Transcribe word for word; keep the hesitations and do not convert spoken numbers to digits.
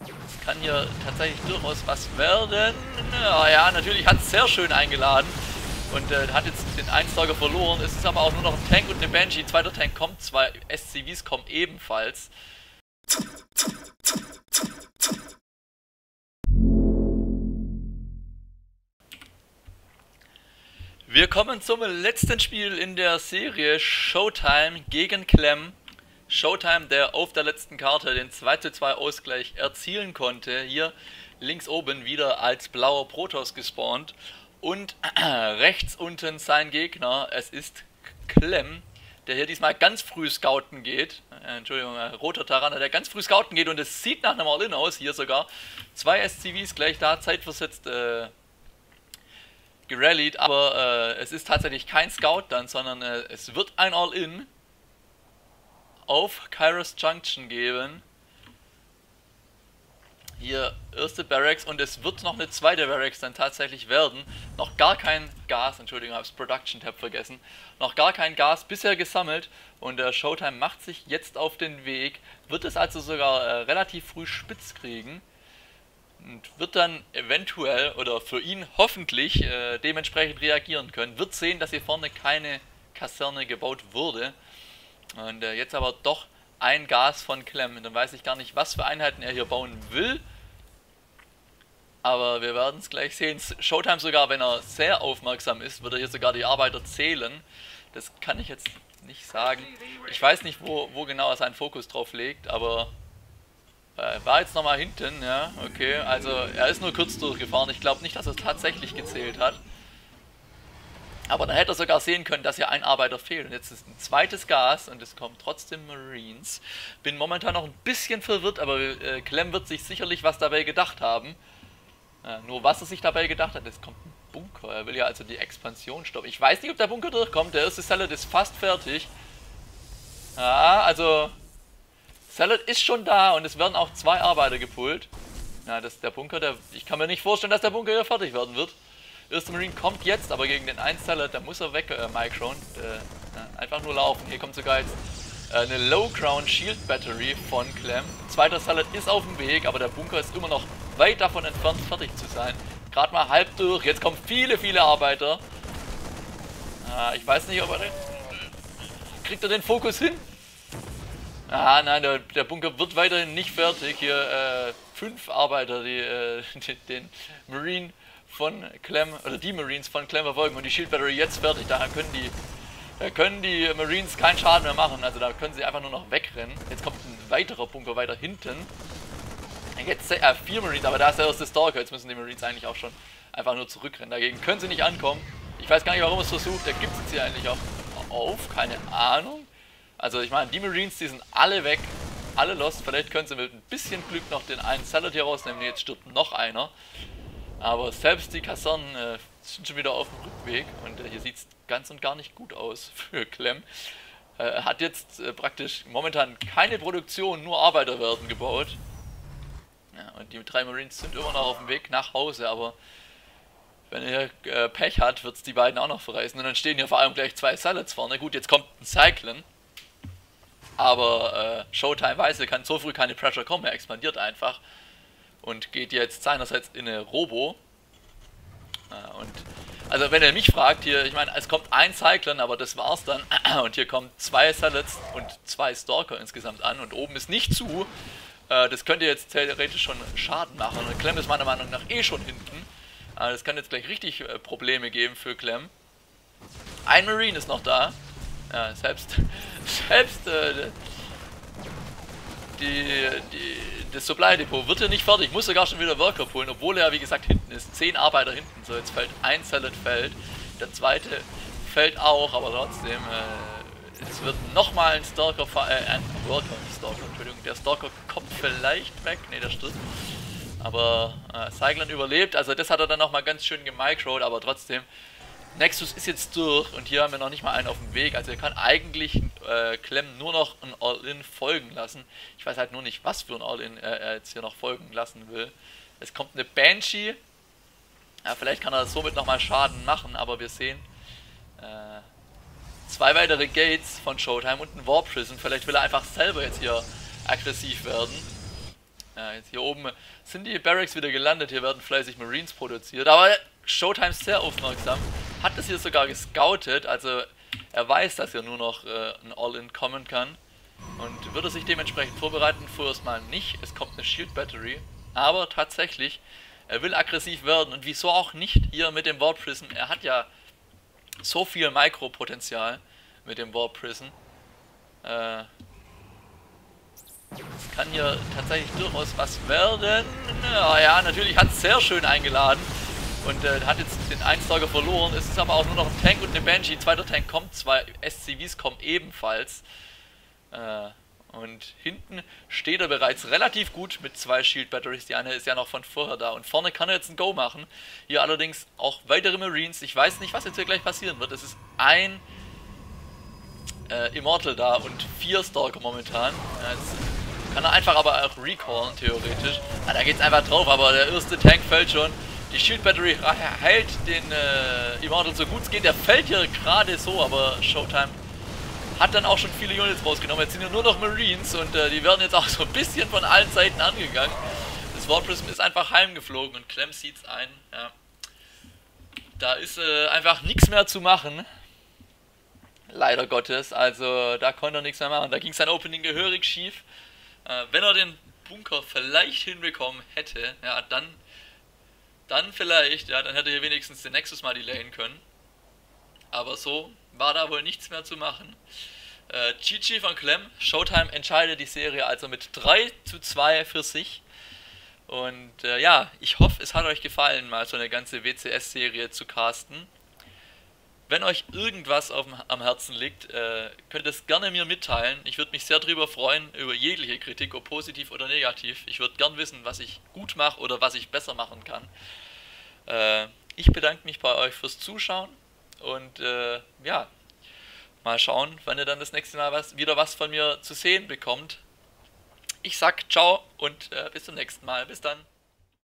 Das kann hier tatsächlich durchaus was werden. Ja, ja, natürlich hat es sehr schön eingeladen. Und äh, hat jetzt den Einstarker verloren. Es ist aber auch nur noch ein Tank und eine Banshee. Ein zweiter Tank kommt, zwei S C Vs kommen ebenfalls. Wir kommen zum letzten Spiel in der Serie, Showtime gegen Clem. Showtime, der auf der letzten Karte den zwei zu zwei Ausgleich erzielen konnte. Hier links oben wieder als blauer Protoss gespawnt. Und rechts unten sein Gegner, es ist Clem, der hier diesmal ganz früh scouten geht. Äh, Entschuldigung, äh, roter Taraner, der ganz früh scouten geht und es sieht nach einem All-In aus. Hier sogar zwei S C Vs gleich da, zeitversetzt äh, gerallied. Aber äh, es ist tatsächlich kein Scout dann, sondern äh, es wird ein All-In auf Kairos Junction geben. Hier erste Barracks und es wird noch eine zweite Barracks dann tatsächlich werden. Noch gar kein Gas, Entschuldigung, habe das Production Tab vergessen. Noch gar kein Gas bisher gesammelt und der Showtime macht sich jetzt auf den Weg. Wird es also sogar äh, relativ früh spitz kriegen und wird dann eventuell oder für ihn hoffentlich äh, dementsprechend reagieren können. Wird sehen, dass hier vorne keine Kaserne gebaut wurde und äh, jetzt aber doch ein Gas von Clem. Dann weiß ich gar nicht, was für Einheiten er hier bauen will. Aber wir werden es gleich sehen. Showtime sogar, wenn er sehr aufmerksam ist, wird er hier sogar die Arbeiter zählen. Das kann ich jetzt nicht sagen. Ich weiß nicht, wo, wo genau er seinen Fokus drauf legt, aber äh, war jetzt nochmal hinten, ja, okay. Also er ist nur kurz durchgefahren. Ich glaube nicht, dass er es tatsächlich gezählt hat. Aber dann hätte er sogar sehen können, dass hier ein Arbeiter fehlt. Und jetzt ist ein zweites Gas und es kommen trotzdem Marines. Bin momentan noch ein bisschen verwirrt, aber äh, Clem wird sich sicherlich was dabei gedacht haben. Ja, nur was er sich dabei gedacht hat, es kommt ein Bunker. Er will ja also die Expansion stoppen. Ich weiß nicht, ob der Bunker durchkommt. Der erste Salad ist fast fertig. Ja, also Salad ist schon da und es werden auch zwei Arbeiter gepullt. Ja, das der Bunker, der, ich kann mir nicht vorstellen, dass der Bunker hier fertig werden wird. Erster Marine kommt jetzt, aber gegen den einen Salad, da muss er weg, äh, Micron. Äh, ja, einfach nur laufen. Hier kommt sogar jetzt äh, eine Low Ground Shield Battery von Clem. Zweiter Salad ist auf dem Weg, aber der Bunker ist immer noch weit davon entfernt, fertig zu sein. Gerade mal halb durch. Jetzt kommen viele, viele Arbeiter. Äh, ich weiß nicht, ob er den... Kriegt er den Fokus hin? Ah, nein, der, der Bunker wird weiterhin nicht fertig. Hier äh, fünf Arbeiter, die, äh, die den Marine von Clem, oder die Marines von Clem verfolgen und die Shield Battery jetzt fertig. Daher können die, da können die Marines keinen Schaden mehr machen. Also da können sie einfach nur noch wegrennen. Jetzt kommt ein weiterer Bunker weiter hinten. Jetzt äh, vier Marines, aber da ist der erste Stalker. Jetzt müssen die Marines eigentlich auch schon einfach nur zurückrennen. Dagegen können sie nicht ankommen. Ich weiß gar nicht, warum es versucht. Der gibt es hier eigentlich auch auf. Keine Ahnung. Also ich meine, die Marines, die sind alle weg. Alle lost. Vielleicht können sie mit ein bisschen Glück noch den einen Salad hier rausnehmen. Jetzt stirbt noch einer. Aber selbst die Kasernen äh, sind schon wieder auf dem Rückweg und äh, hier sieht es ganz und gar nicht gut aus für Clem. Äh, hat jetzt äh, praktisch momentan keine Produktion, nur Arbeiter werden gebaut. Ja, und die drei Marines sind immer noch auf dem Weg nach Hause, aber wenn er äh, Pech hat, wird es die beiden auch noch verreißen. Und dann stehen hier vor allem gleich zwei Salads vorne. Gut, jetzt kommt ein Cyclone. Aber äh, Showtime weiß, er kann so früh keine Pressure kommen, er expandiert einfach. Und geht jetzt seinerseits in eine Robo. Ja, und also wenn er mich fragt, hier, ich meine, es kommt ein Cyclone, aber das war's dann. Und hier kommen zwei Salads und zwei Stalker insgesamt an. Und oben ist nicht zu. Äh, das könnte jetzt theoretisch schon Schaden machen. Und Clem ist meiner Meinung nach eh schon hinten. Äh, das kann jetzt gleich richtig äh, Probleme geben für Clem. Ein Marine ist noch da. Ja, selbst, selbst äh, die, die, das Supply Depot wird hier nicht fertig, muss sogar schon wieder Worker pullen, obwohl er wie gesagt hinten ist, zehn Arbeiter hinten, so jetzt fällt ein Salad fällt, der zweite fällt auch, aber trotzdem, äh, es wird nochmal ein Stalker, äh, ein Worker, Stalker, Entschuldigung, der Stalker kommt vielleicht weg, ne, der stirbt, aber äh, Cyclone überlebt, also das hat er dann nochmal ganz schön gemicrot, aber trotzdem, Nexus ist jetzt durch und hier haben wir noch nicht mal einen auf dem Weg, also er kann eigentlich äh, Clem nur noch ein All-In folgen lassen. Ich weiß halt nur nicht, was für ein All-In äh, er jetzt hier noch folgen lassen will. Es kommt eine Banshee, ja, vielleicht kann er somit nochmal Schaden machen, aber wir sehen äh, zwei weitere Gates von Showtime und ein Warp Prison. Vielleicht will er einfach selber jetzt hier aggressiv werden. Äh, Ja, jetzt hier oben sind die Barracks wieder gelandet, hier werden fleißig Marines produziert, aber Showtime ist sehr aufmerksam, hat das hier sogar gescoutet, also er weiß, dass er nur noch äh, ein All-In kommen kann und würde sich dementsprechend vorbereiten, vorerst mal nicht, es kommt eine Shield Battery, aber tatsächlich, er will aggressiv werden und wieso auch nicht hier mit dem Warp Prison, er hat ja so viel Mikropotenzial mit dem Warp Prison, äh, es kann hier tatsächlich durchaus was werden. Ja, ja, natürlich hat es sehr schön eingeladen und äh, hat jetzt den Einstarker verloren. Es ist aber auch nur noch ein Tank und eine Banshee. Zweiter Tank kommt, zwei S C Vs kommen ebenfalls. Äh, und hinten steht er bereits relativ gut mit zwei Shield Batteries. Die eine ist ja noch von vorher da. Und vorne kann er jetzt ein Go machen. Hier allerdings auch weitere Marines. Ich weiß nicht, was jetzt hier gleich passieren wird. Es ist ein äh, Immortal da und vier Stalker momentan. Ja, jetzt kann er einfach aber auch recallen, theoretisch. Ah, da geht's einfach drauf, aber der erste Tank fällt schon. Die Shield Battery hält den äh, Immortal so gut es geht. Der fällt hier gerade so, aber Showtime hat dann auch schon viele Units rausgenommen. Jetzt sind ja nur noch Marines und äh, die werden jetzt auch so ein bisschen von allen Seiten angegangen. Das Warp Prism ist einfach heimgeflogen und Clem sieht's ein. Ja. Da ist äh, einfach nichts mehr zu machen. Leider Gottes, also da konnte er nichts mehr machen. Da ging sein Opening gehörig schief. Äh, wenn er den Bunker vielleicht hinbekommen hätte, ja, dann, dann vielleicht, ja, dann hätte er wenigstens den Nexus mal delayen können. Aber so war da wohl nichts mehr zu machen. Äh, G G von Clem, Showtime entscheidet die Serie also mit drei zu zwei für sich. Und äh, ja, ich hoffe, es hat euch gefallen, mal so eine ganze W C S-Serie zu casten. Wenn euch irgendwas auf dem, am Herzen liegt, äh, könnt ihr es gerne mir mitteilen. Ich würde mich sehr darüber freuen, über jegliche Kritik, ob positiv oder negativ. Ich würde gern wissen, was ich gut mache oder was ich besser machen kann. Äh, ich bedanke mich bei euch fürs Zuschauen und äh, ja, mal schauen, wann ihr dann das nächste Mal was, wieder was von mir zu sehen bekommt. Ich sag ciao und äh, bis zum nächsten Mal. Bis dann.